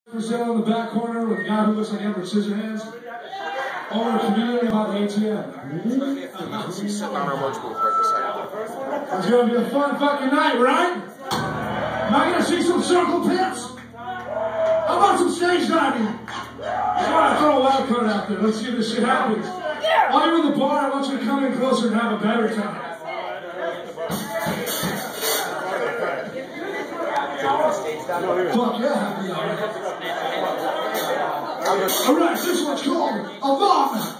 For sale in the back corner with a guy who looks like Edward Scissorhands. Owner of community about the ATM. He's sitting on our lunch booth right this second. It's gonna be a fun fucking night, right? Am I gonna see some circle pits? How about some stage diving? Come on, throw a wild card out there. Let's see if this shit happens. While you're in the bar, I want you to come in closer and have a better time. Fuck yeah. Alright, this one's called a bomb.